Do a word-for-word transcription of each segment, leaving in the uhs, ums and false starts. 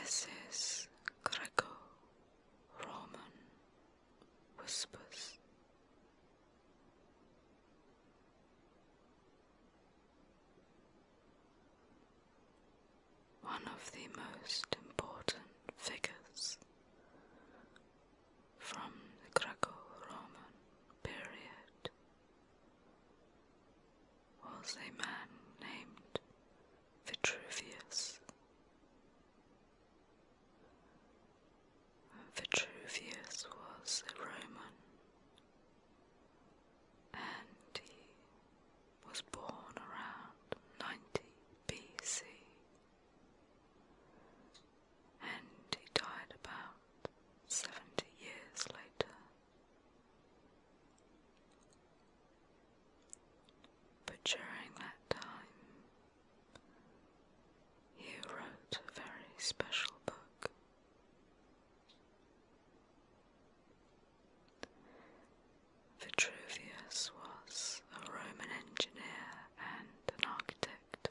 This is Greco-Roman Whispers. One of the most important figures from the Greco-Roman period was a man named Vitruvius. Vitruvius was a Roman, and he was born around ninety B C, and he died about seventy years later. But during that time, he wrote a very special book. Vitruvius was a Roman engineer and an architect.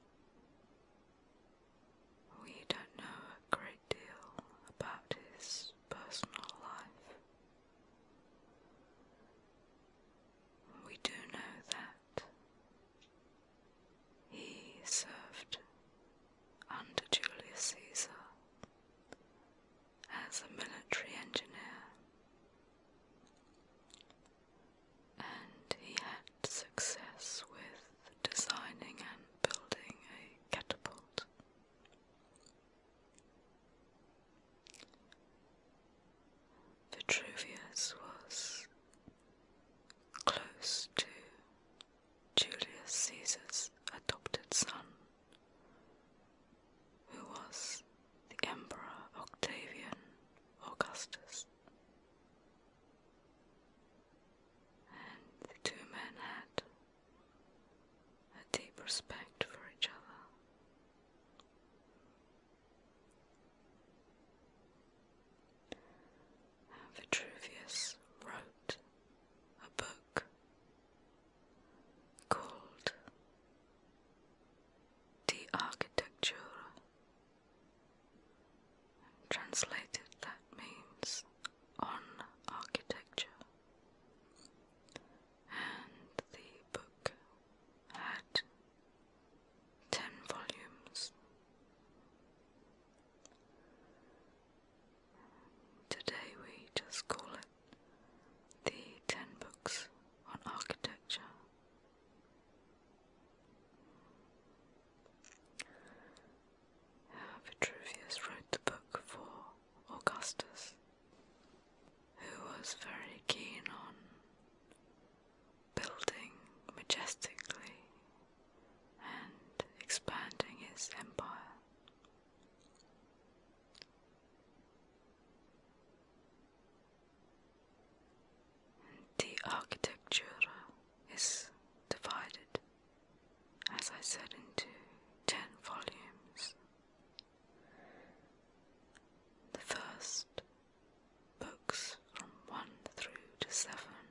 We don't know a great deal about his personal life. We do know that he served under Julius Caesar as a military engineer, and he had success with designing and building a catapult. Vitruvius was close to Julius Caesar's adopted son, who was the Emperor Octavian Augustus. And the two men had a deep respect for each other. Vitruvius wrote a book called De Architectura. Translated, that means on architecture. And the book had ten volumes. Today we just call it the Ten Books on Architecture. Vitruvius wrote the book for Augustus, who was very keen on building majestically and expanding his empire. The Architectura is divided, as I said, into ten volumes. The first books from one through to seven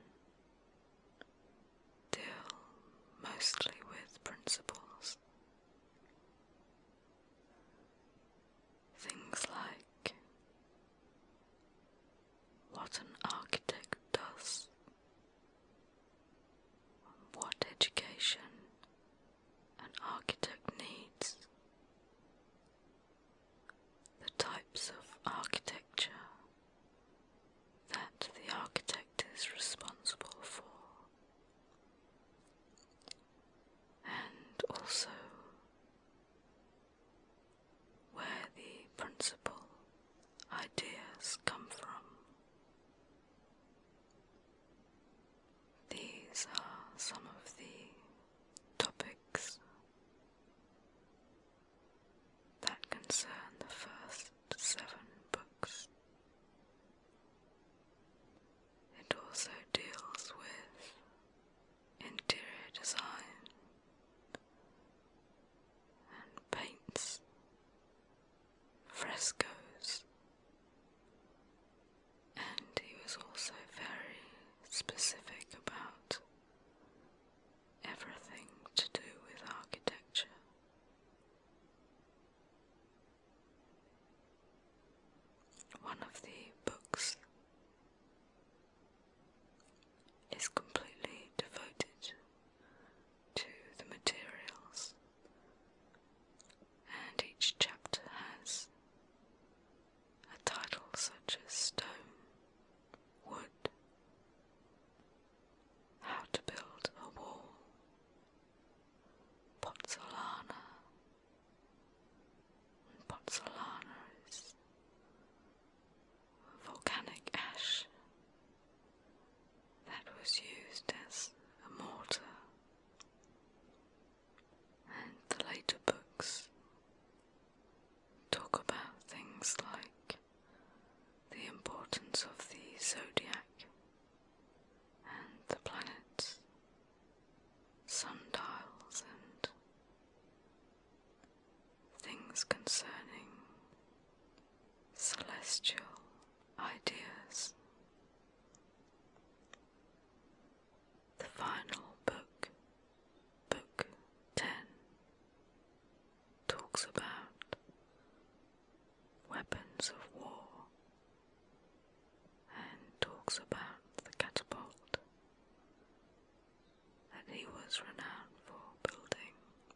deal mostly with principles. Things like what an architect does, what education an architect needs, the types of architecture that the architect is responsible for, and also where the principal ideas come from. These are some of the topics that concern the first seven books. It also deals with interior design and paints, frescoes, and he was also very specific about everything to do with architecture. concerning celestial ideas. The final book, Book ten, talks about weapons of war and talks about the catapult that he was renowned for building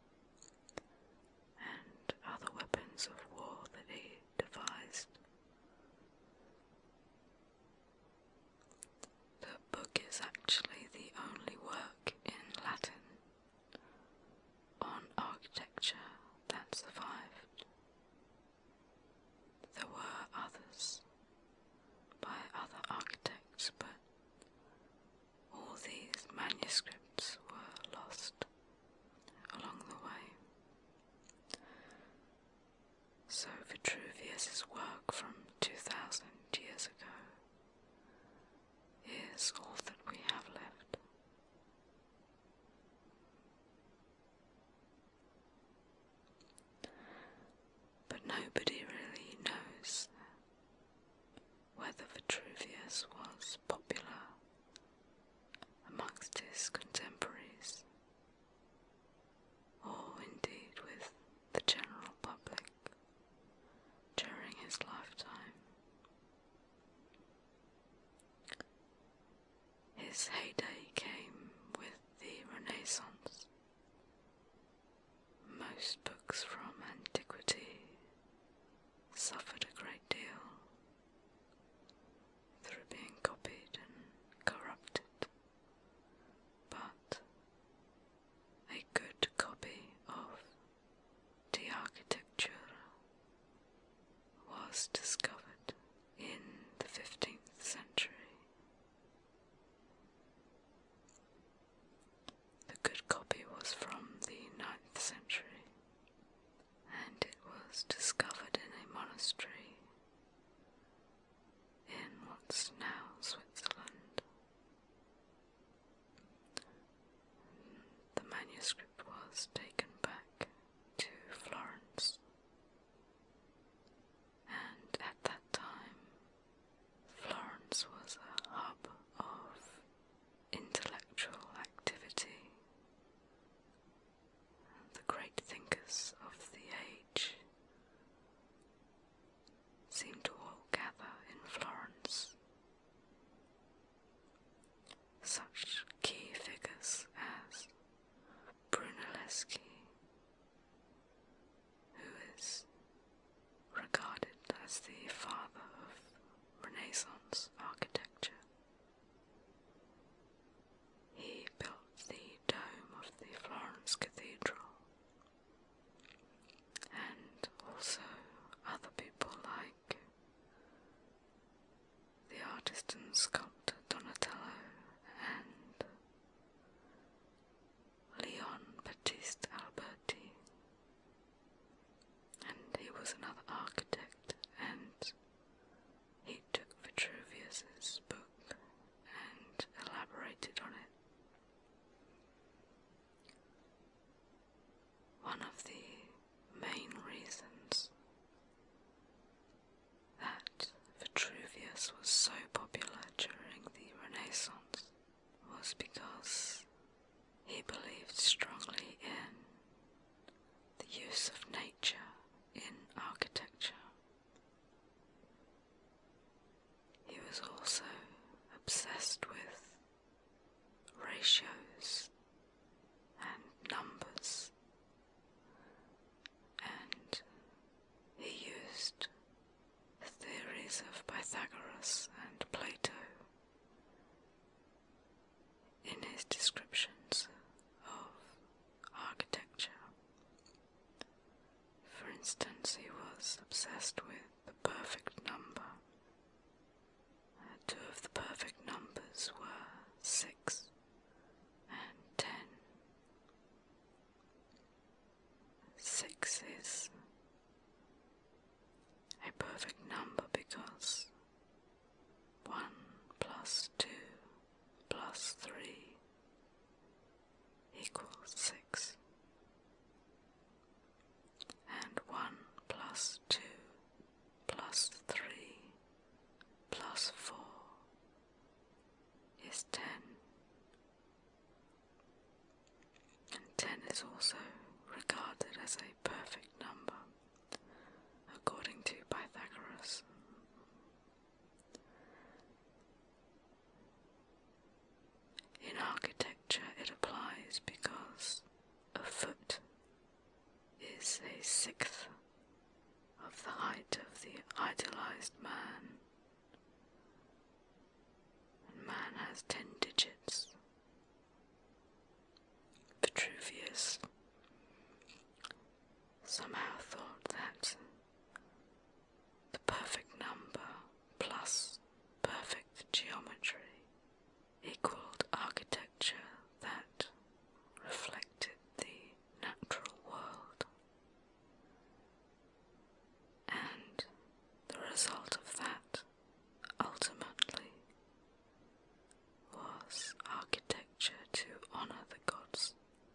and other weapons of war that he devised. The book is actually the only work in Latin on architecture that survived. There were others by other architects, but all these manuscripts were lost along the way. So Vitruvius's work from two thousand years ago is all that we have left. But nobody really knows whether Vitruvius was popular amongst his contemporaries, or indeed with the general public during his lifetime. His heyday came with the Renaissance. Most books from antiquity suffered a great deal through being copied and corrupted, but a good copy of De Architectura was discovered in the fifteenth century. The good copy was from the ninth century, and it was discovered in a monastery in what's now Switzerland. The manuscript was taken back to Florence, and at that time Florence was a hub of intellectual activity. The great thinkers of the age seemed to all gather in Florence. Such key figures as Brunelleschi, who is regarded as the father of Renaissance architecture. He built the dome of the Florence Cathedral, and also other people like the artist and sculptor Donatello and Leon Battista Alberti. And he was another architect, and he took Vitruvius's book and elaborated on it. One of the main reasons that Vitruvius was so popular during the Renaissance was because he believed strongly in the use of nature in architecture. He was also obsessed with ratios and numbers, and he used the theories of Pythagoras and Plato in his descriptions of architecture. For instance, he was obsessed with the perfect number. Uh, two of the perfect numbers were six and ten. Six is a perfect number because one plus two plus three equals six, and one as a perfect number, according to Pythagoras. In architecture it applies because a foot is a sixth of the height of the idealized man, and man has ten digits. Vitruvius somehow thought that the perfect number plus perfect geometry equaled architecture that reflected the natural world, and the result of that ultimately was architecture to honour the gods.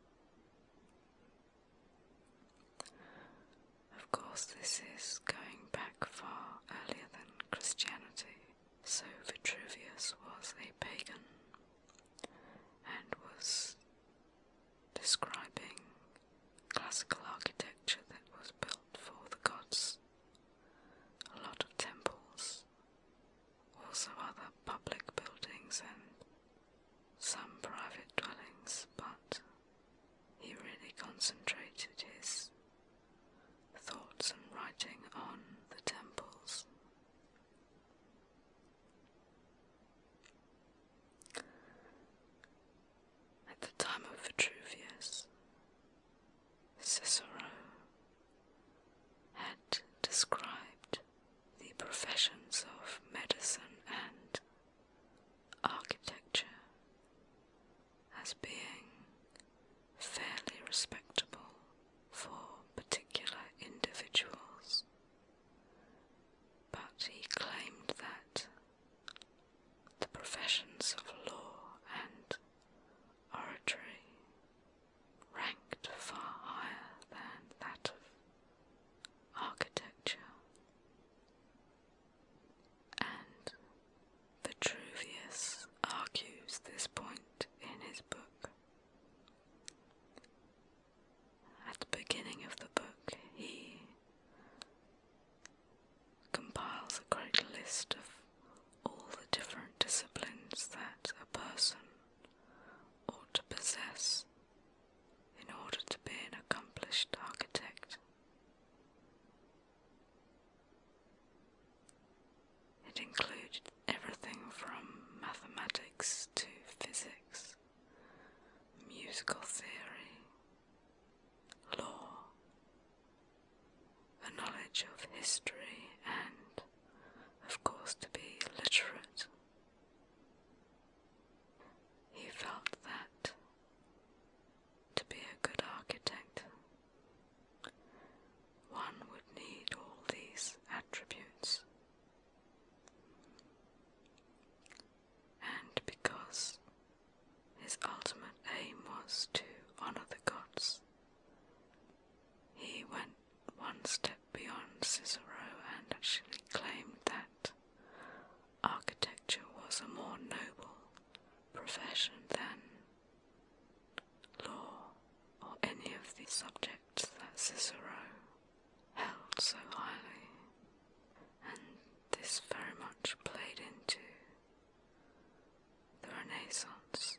Of course, this is going back far earlier than Christianity, so Vitruvius was a pagan and was describing classical architecture that was built for the gods. A lot of temples, also other public buildings and some private dwellings, but he really concentrated his thoughts and writing on the temples. At the time of Vitruvius, Cicero had described the professions of medicine and architecture as being fairly respectable for particular individuals, but he claimed that the professions of law and oratory ranked far higher than that of architecture, and Vitruvius argues this point in his book. At the beginning of the book, he compiles a great list of all the different disciplines that a person ought to possess in order to be an accomplished architect. It included everything from mathematics to physics, musical theory, law, a knowledge of history, and, of course, to be literate. He felt that to be a good architect, one would need all these attributes. And because his ultimate aim was to honour the gods, he went one step beyond Cicero and actually claimed that architecture was a more noble profession than law or any of the subjects that Cicero held so highly, and this very much played into the Renaissance.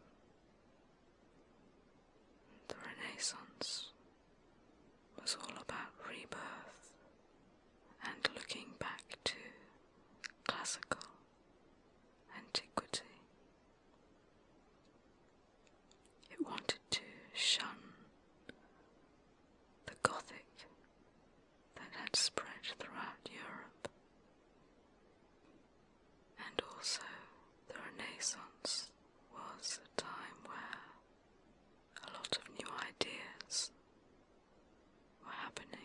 The Renaissance was all about rebirth and looking back to classical antiquity. It wanted to shun the Gothic that had spread throughout Europe, and also the Renaissance was a time where a lot of new ideas were happening,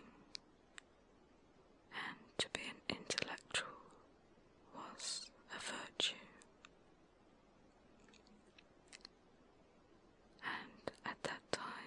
and to be an intellectual was a virtue. And at that time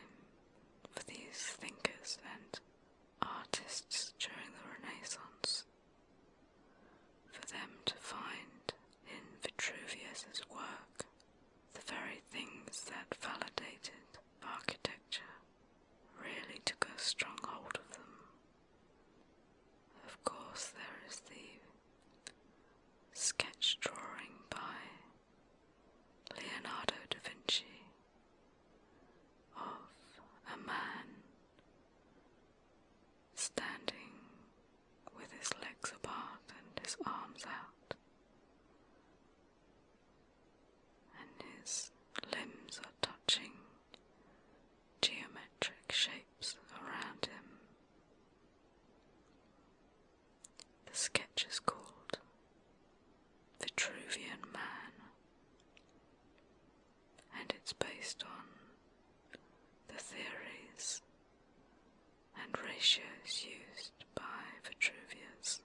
glaciers used by Vitruvius.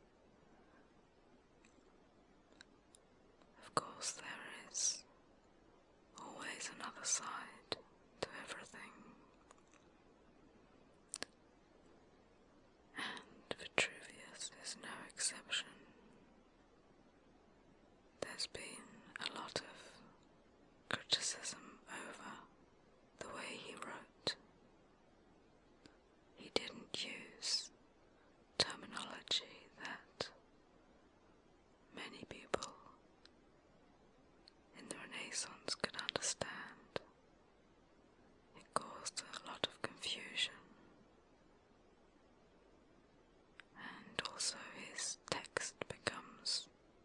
Of course, there is always another side to everything, and Vitruvius is no exception. There's been a lot of criticism over the way he wrote. He didn't use terminology that many people in the Renaissance could understand. It caused a lot of confusion, and also his text becomes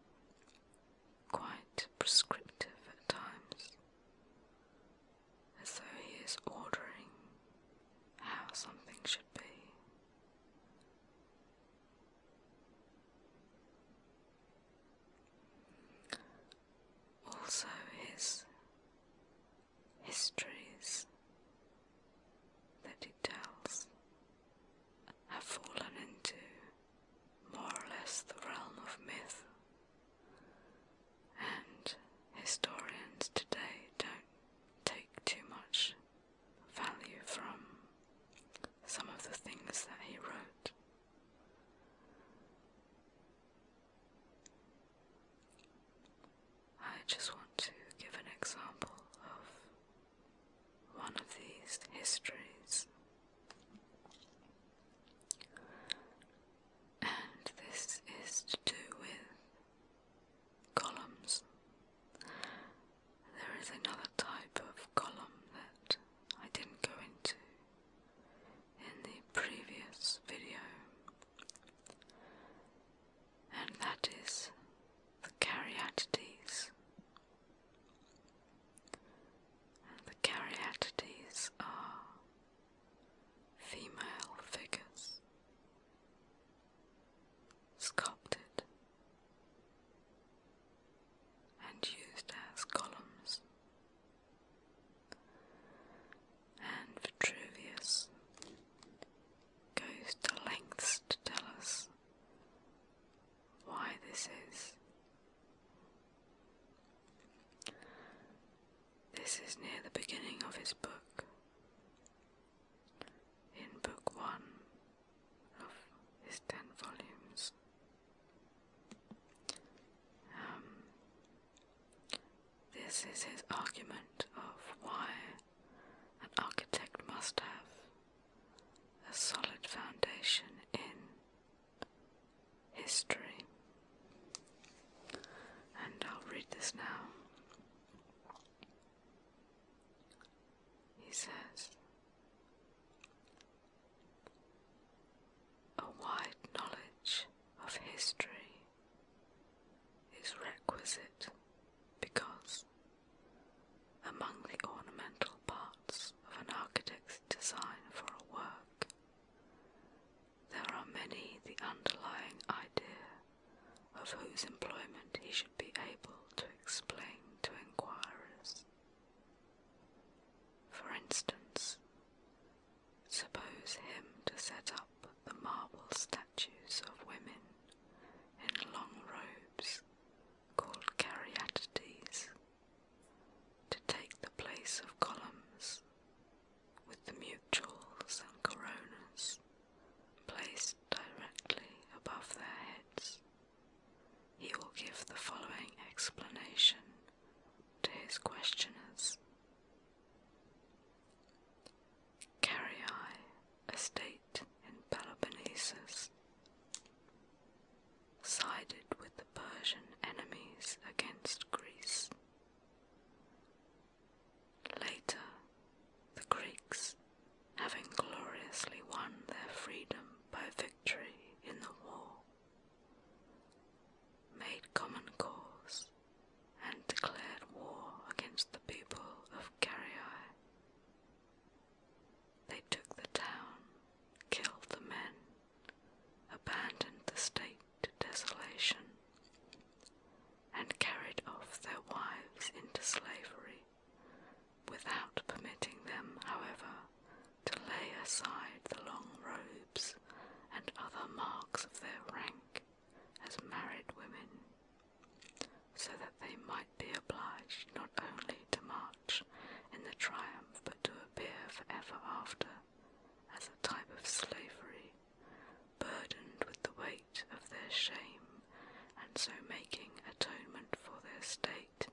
quite prescriptive at times, as though he is ordering how something should be. Also, his histories that he tells have fallen into more or less the realm of myth, and historians today don't take too much value from some of the things that he wrote. I just want to give an example of one of these histories, and this is to do with columns. There is another type of column that I didn't go into in the previous video, and that is the caryatides. And the caryatides are female figures sculpted and used as columns, and Vitruvius goes to lengths to tell us why this is. This is near the beginning of his book, in book one of his ten volumes. Um, this is his argument of why an architect must have a solid foundation in history. And I'll read this now. He says, "A wide knowledge of history is requisite because, among the ornamental parts of an architect's design for a work, there are many the underlying idea of whose employment he should be able to explain to inquirers. For instance, suppose him to set up the marble statues of women in long robes called caryatides, to take the place of columns with the mutuals and coronas placed directly above their heads. He will give the following explanation to his questioners. Carii, a state in Peloponnesus, sided with the Persian enemies against Greece. Later, the Greeks, having gloriously won their freedom by victory in the war, made common cause and declared war against the people of Carii. They took the town, killed the men, abandoned the state to desolation, and carried off their wives into slavery, without permitting them, however, to lay aside the long robes obliged not only to march in the triumph, but to appear forever after as a type of slavery, burdened with the weight of their shame, and so making atonement for their state.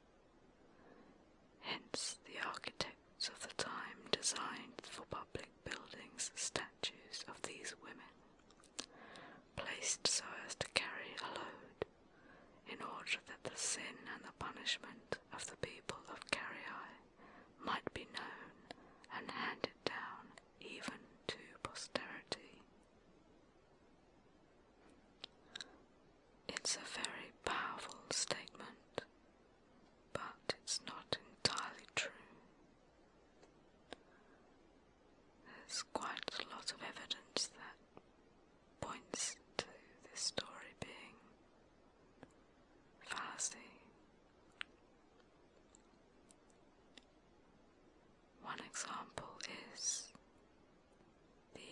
Hence the architects of the time designed for public buildings statues of these women, placed so as to carry a load, in order that the sin and the punishment of the people of Carii might be known and handed down even to posterity. It's a very powerful statement, but it's not entirely true. There's quite a lot of evidence that points to this story being fallacy. One example is the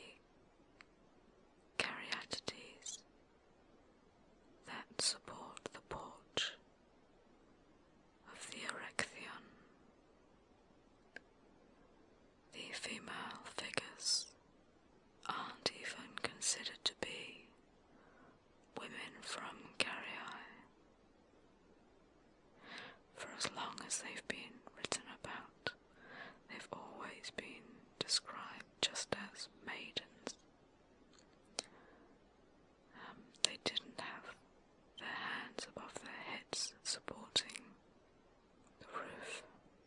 caryatides that support the porch of the Erechtheion. The female figures aren't even considered to be women from Carii. For as long as they've been written about, they've always been described just as maidens. Um, they didn't have their hands above their heads supporting the roof,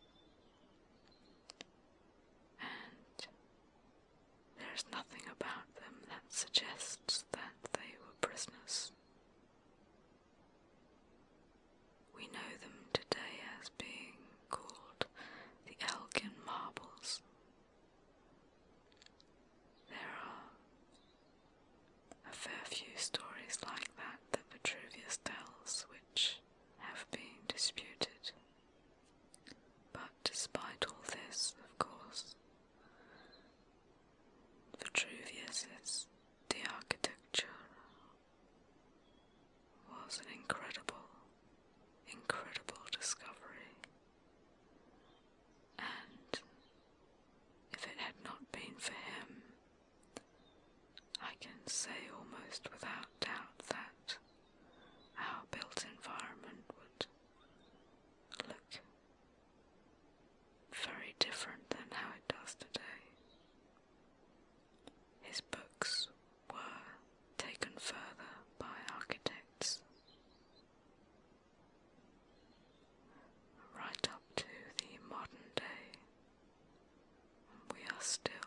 and there's nothing about them that suggests that they were prisoners. We know them today as being called the Elgin marbles. There are a fair few stories like that that Vitruvius tells, which have been disputed. But despite all this, of course, Vitruvius's De Architecture was an incredible, incredible discovery, and if it had not been for him, I can say almost without doubt that our built environment would look very different than how it does today. His books were taken further by architects, right up to the modern day, and we are still